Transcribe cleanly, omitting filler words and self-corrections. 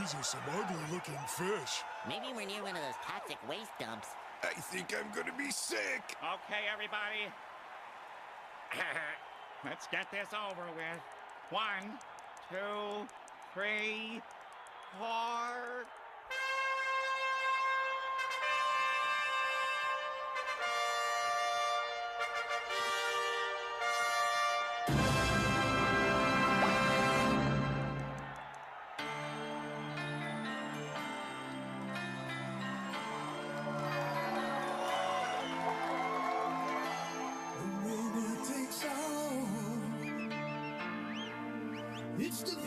These are some ugly-looking fish. Maybe we're near one of those toxic waste dumps. I think I'm gonna be sick. Okay, everybody. Let's get this over with. 1, 2, 3, 4. The winner takes all. It's the